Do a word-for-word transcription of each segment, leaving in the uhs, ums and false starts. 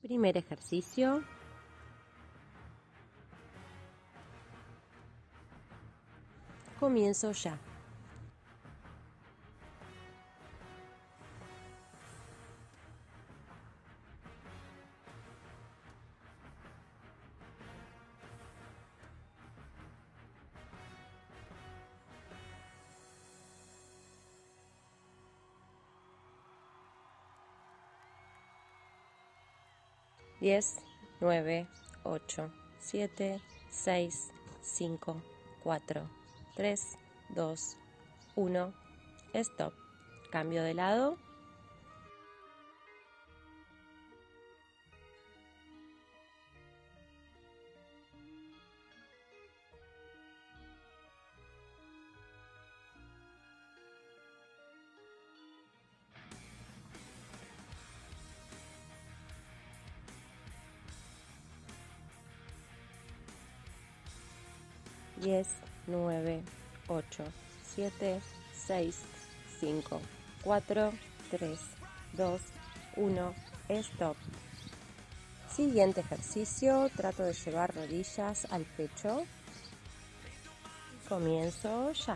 Primer ejercicio. Comienzo ya. diez, nueve, ocho, siete, seis, cinco, cuatro, tres, dos, uno, stop. Cambio de lado. diez, nueve, ocho, siete, seis, cinco, cuatro, tres, dos, uno, stop. Siguiente ejercicio, trato de llevar rodillas al pecho. Comienzo ya.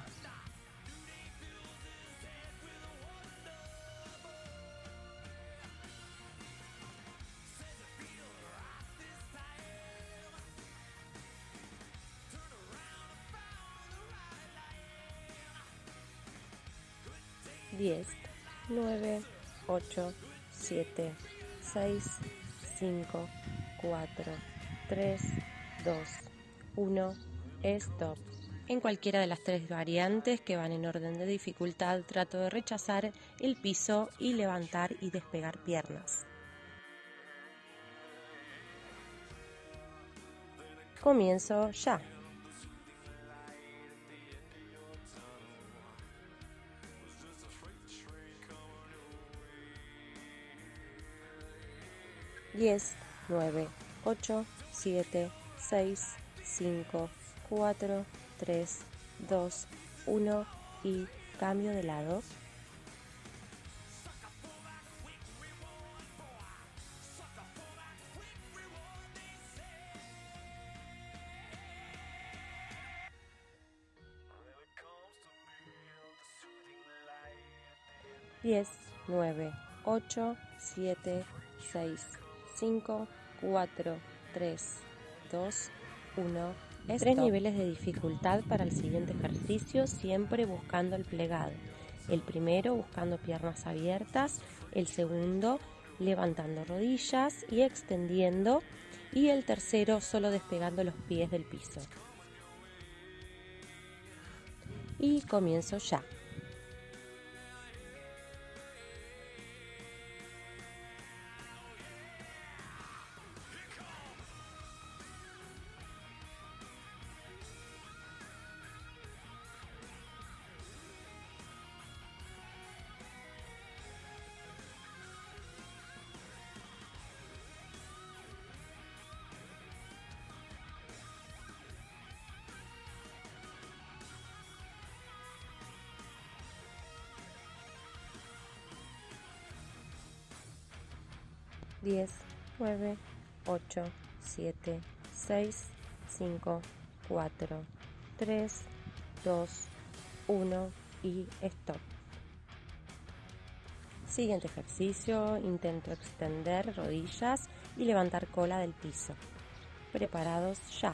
diez, nueve, ocho, siete, seis, cinco, cuatro, tres, dos, uno, stop. En cualquiera de las tres variantes que van en orden de dificultad, trato de rechazar el piso y levantar y despegar piernas. Comienzo ya. diez, nueve, ocho, siete, seis, cinco, cuatro, tres, dos, uno y cambio de lado. diez, nueve, ocho, siete, seis, cinco, cuatro, tres, dos, uno. Tres niveles de dificultad para el siguiente ejercicio, siempre buscando el plegado. El primero buscando piernas abiertas, el segundo levantando rodillas y extendiendo, y el tercero solo despegando los pies del piso. Y comienzo ya. diez, nueve, ocho, siete, seis, cinco, cuatro, tres, dos, uno y stop. Siguiente ejercicio, intento extender rodillas y levantar cola del piso. Preparados ya.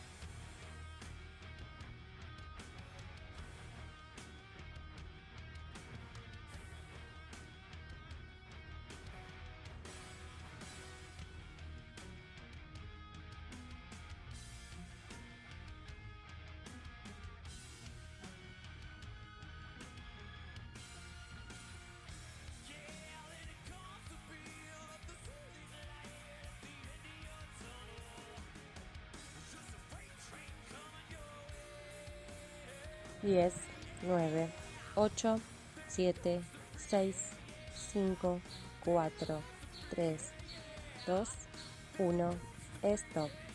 diez, nueve, ocho, siete, seis, cinco, cuatro, tres, dos, uno, stop.